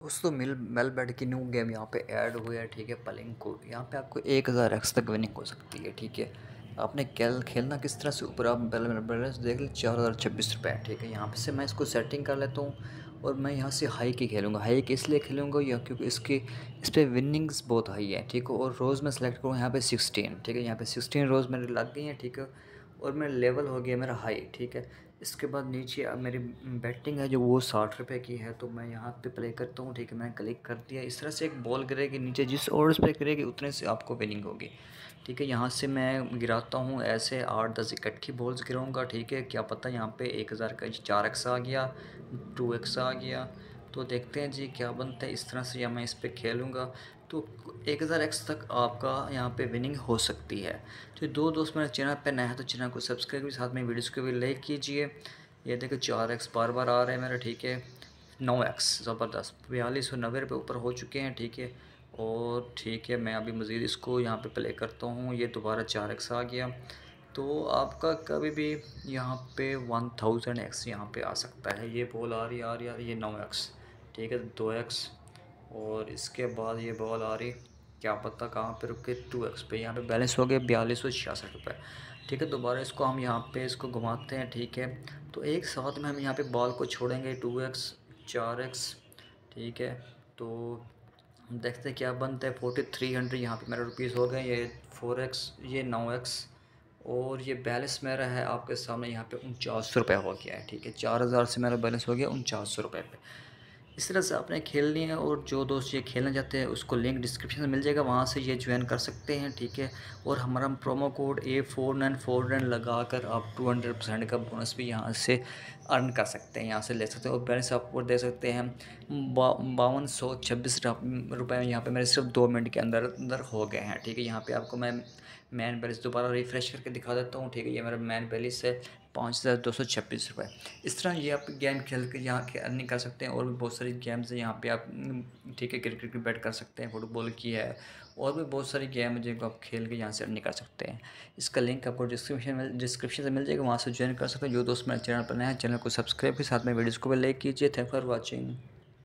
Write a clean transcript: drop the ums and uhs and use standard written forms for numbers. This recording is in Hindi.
दोस्तों मेल बेड की न्यू गेम यहाँ पे ऐड हुई है। ठीक है, पलिंग को यहाँ पे आपको 1000x तक विनिंग हो सकती है। ठीक है, आपने खेलना किस तरह से, ऊपर आप बैलेंस देख लें 4026 रुपये। ठीक है, यहाँ पे से मैं इसको सेटिंग कर लेता हूँ और मैं यहाँ से हाई की खेलूँगा। हाई की इसलिए खेलूँगा या क्योंकि इस पर विनिंग्स बहुत हाई है। ठीक है, और रोज़ मैं सेलेक्ट करूँ यहाँ पे 16। ठीक है, यहाँ पे 16 रोज़ मेरे लग गई हैं। ठीक है, और मेरा लेवल हो गया मेरा हाई। ठीक है, इसके बाद नीचे अब मेरी बैटिंग है जो वो 60 रुपये की है, तो मैं यहाँ पे प्ले करता हूँ। ठीक है, मैंने क्लिक कर दिया। इस तरह से एक बॉल गिरेगी नीचे, जिस ओवर्स पे गिरेगी उतने से आपको विनिंग होगी। ठीक है, यहाँ से मैं गिराता हूँ ऐसे 8-10 इकट्ठी बॉल्स गिराऊँगा। ठीक है, क्या पता यहाँ पे 1000 का 4x आ गया, 2x आ गया, तो देखते हैं जी क्या बनता है। इस तरह से या मैं इस पर खेलूँगा तो 1000x तक आपका यहाँ पे विनिंग हो सकती है। तो दो दोस्त मेरे चैनल पे नए हैं तो चैनल को सब्सक्राइब भी, साथ में वीडियोस को भी लाइक कीजिए। ये देखो 4x बार बार आ रहे हैं मेरे। ठीक है, 9x ज़बरदस्त 4290 रुपये ऊपर हो चुके हैं। ठीक है, और ठीक है मैं अभी मज़ीद इसको यहाँ पे प्ले करता हूँ। ये दोबारा 4x आ गया, तो आपका कभी भी यहाँ पे 1000x यहाँ पे आ सकता है। ये बॉल आ रही है ये 9x। ठीक है, 2x, और इसके बाद ये बॉल आ रही, क्या पता कहाँ पे रुक के 2x पे। यहाँ पे बैलेंस हो गया 4266 रुपये। ठीक है, दोबारा इसको हम यहाँ पे इसको घुमाते हैं। ठीक है, तो एक साथ में हम यहाँ पे बॉल को छोड़ेंगे 2x 4x। ठीक है, तो हम देखते हैं क्या बनता है। 4300 यहाँ पे मेरा रुपीज़ हो गए। ये 4x, ये 9x, और ये बैलेंस मेरा है आपके सामने यहाँ पे 4900 रुपये हो गया है। ठीक है, 4000 से मेरा बैलेंस हो गया 4900 रुपये पे। इस तरह से आपने खेलनी है, और जो दोस्त ये खेलना चाहते हैं उसको लिंक डिस्क्रिप्शन में मिल जाएगा, वहाँ से ये ज्वाइन कर सकते हैं। ठीक है, और हमारा प्रोमो कोड A4949 लगा कर आप 200% का बोनस भी यहाँ से अर्न कर सकते हैं, यहाँ से ले सकते हैं। और बैलेंस आपको दे सकते हैं 5226 रुपये यहाँ पे मेरे सिर्फ 2 मिनट के अंदर अंदर हो गए हैं। ठीक है, यहाँ पे आपको मैं मैन बैलेंस दोबारा रिफ़्रेश करके दिखा देता हूँ। ठीक है, ये मेरा मैन बैलेंस है 5226 रुपये। इस तरह ये आप गेम खेल कर यहाँ के अर्निंग कर सकते हैं। और भी बहुत सारी गेम्स हैं यहाँ पे आप ठीक है, क्रिकेट की बैट कर सकते हैं, फुटबॉल की है, और भी बहुत सारी गेम है जिनको आप खेल के यहाँ से अर्निंग कर सकते हैं। इसका लिंक आपको डिस्क्रिप्शन से मिल जाएगा, वहाँ से ज्वाइन कर सकते हैं। जो दोस्त मेरे चैनल पर नए हैं चैनल को सब्सक्राइब के साथ में वीडियोज़ को भी लाइक कीजिए। Thank for watching.